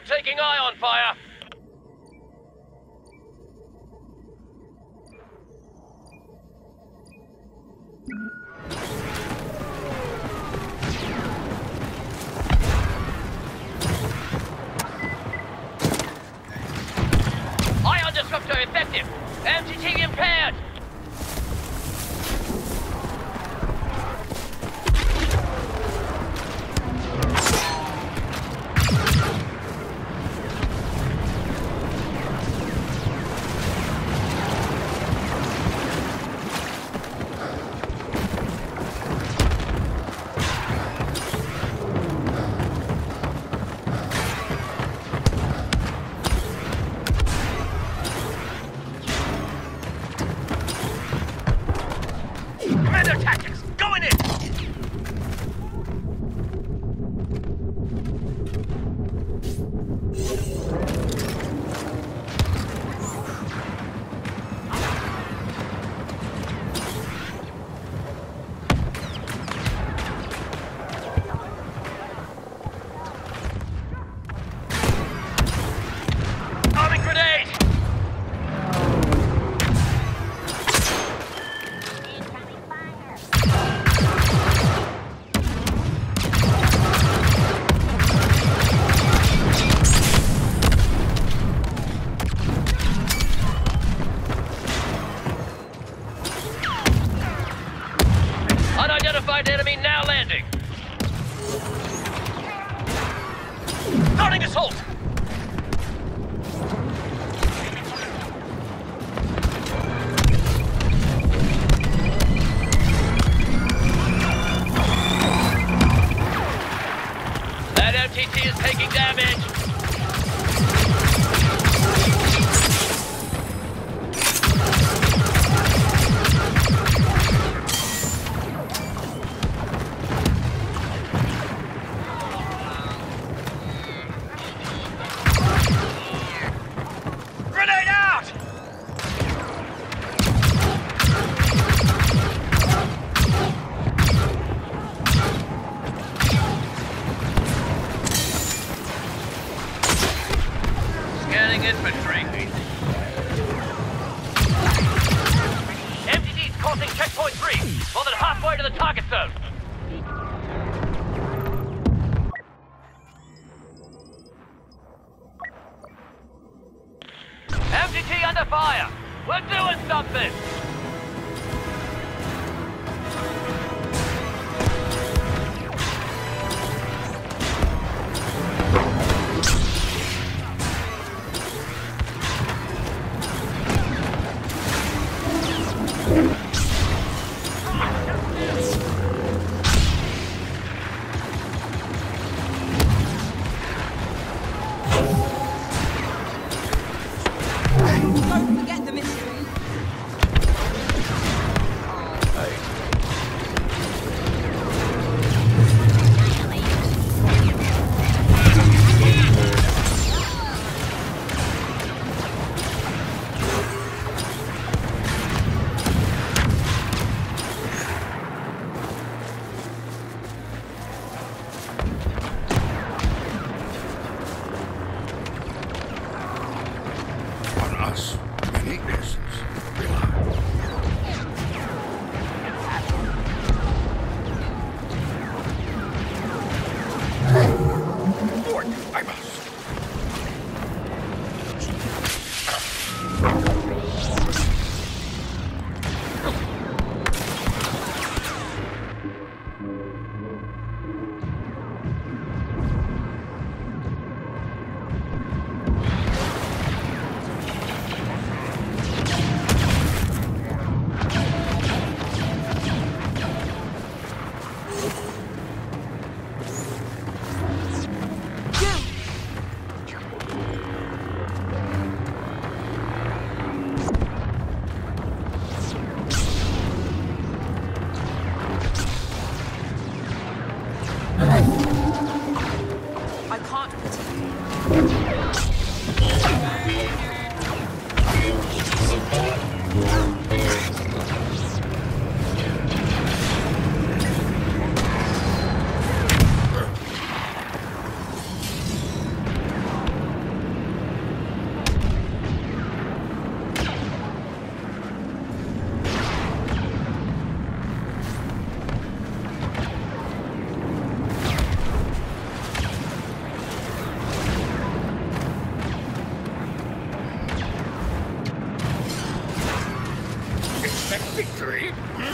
I'm taking ion fire. Ion disruptor effective. MTT impaired. Unidentified enemy now landing. Starting assault. That MTT is taking damage. Infantry. MTT's crossing checkpoint 3, more than halfway to the target zone. MTT under fire. We're doing something. Don't forget the mystery. victory?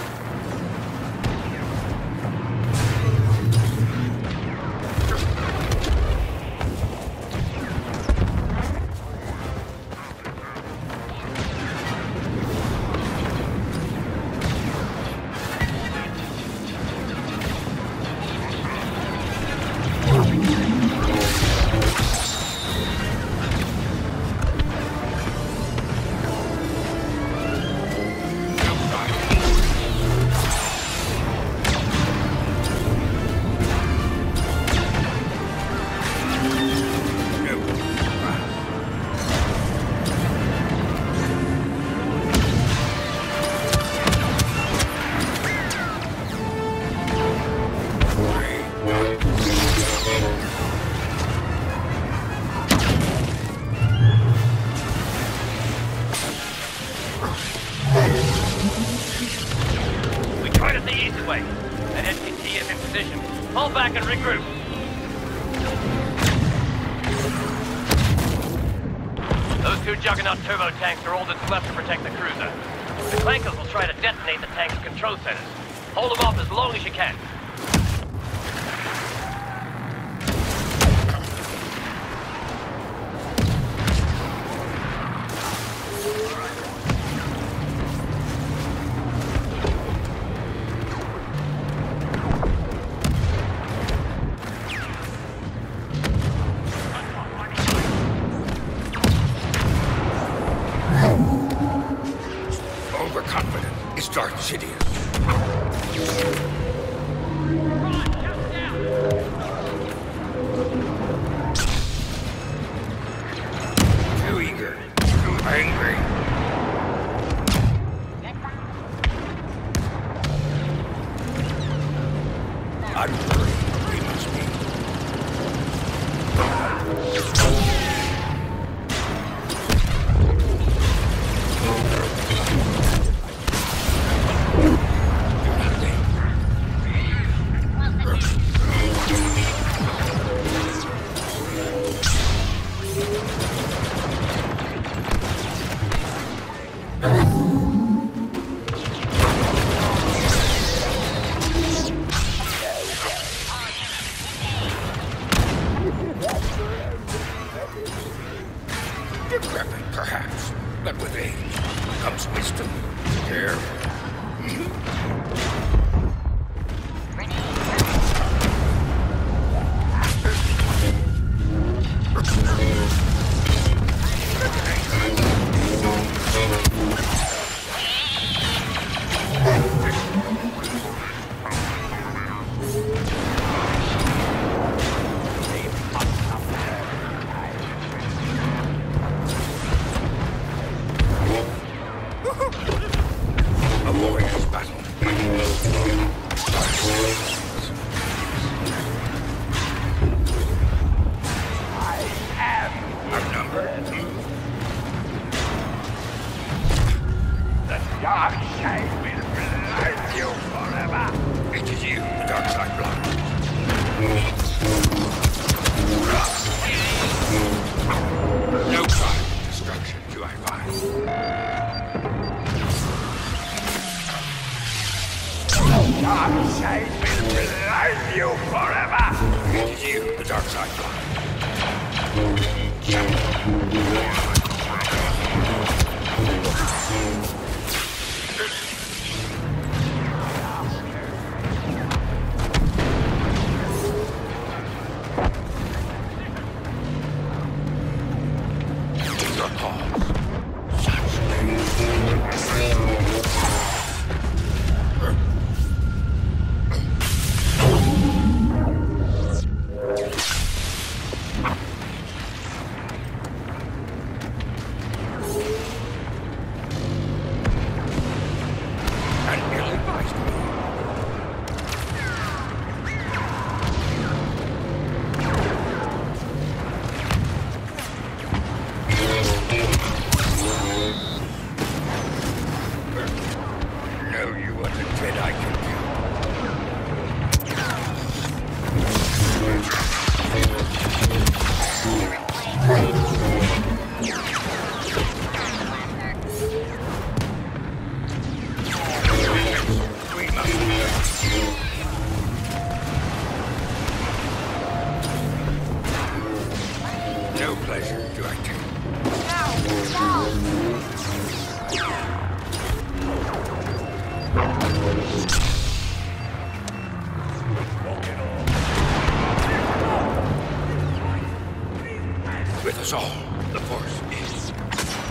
We tried it the easy way. That SCT is in position. Fall back and regroup. Those two Juggernaut turbo tanks are all that's left to protect the cruiser. The clankers will try to detonate the tank's control centers. Hold them off as long as you can. Overconfident is Darth Sidious. Too eager, too angry. I'm worried we must be. Decrepit, perhaps, but with age comes wisdom, care. A warrior's battle. I am outnumbered. The dark side will blind you forever. It is you, the dark side blind. No crime of destruction do I find. Dark side will blind you forever! It is you, the dark side Your paws.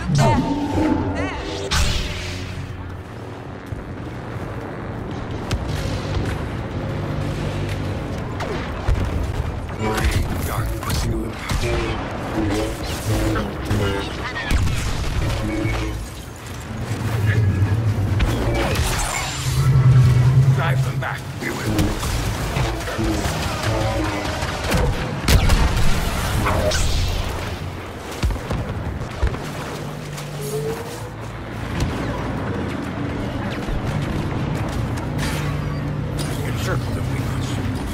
Darkness you drive them back, we will. Encircle them, we must.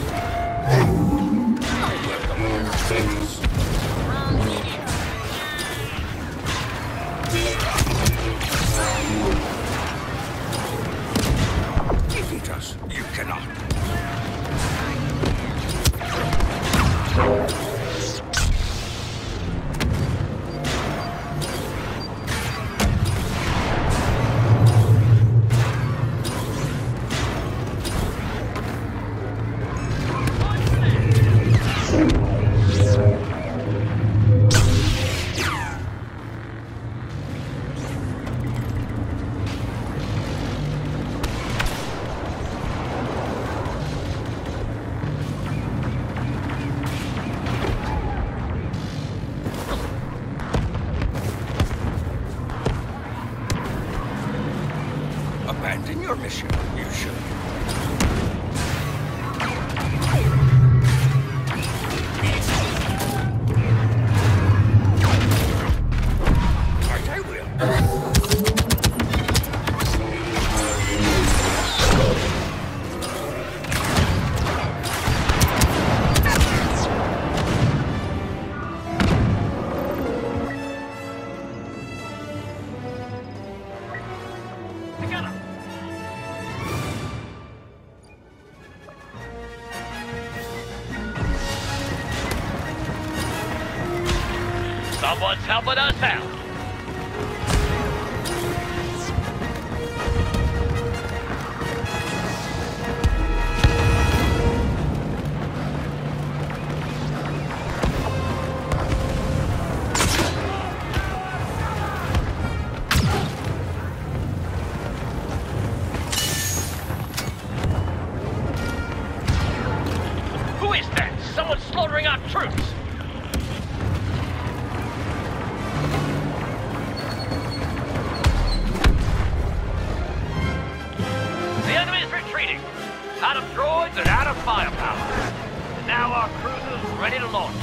Defeat us. You cannot. Abandon your mission. You should. Right, I will. I got him. Someone's helping us out. Who is that? Someone's slaughtering our troops. The enemy is retreating. Out of droids and out of firepower. And now our cruisers ready to launch.